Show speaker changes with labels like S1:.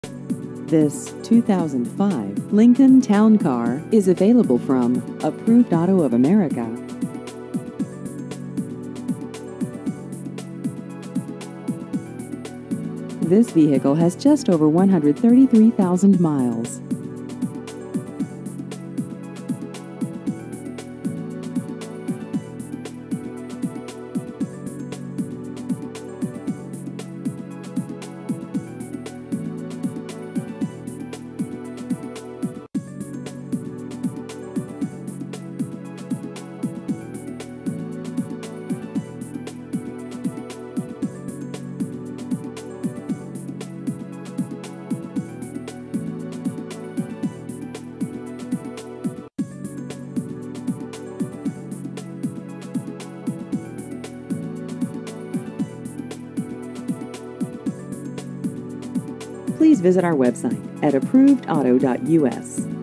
S1: This 2005 Lincoln Town Car is available from Approved Auto of America. This vehicle has just over 133,000 miles. Please visit our website at approvedauto.us.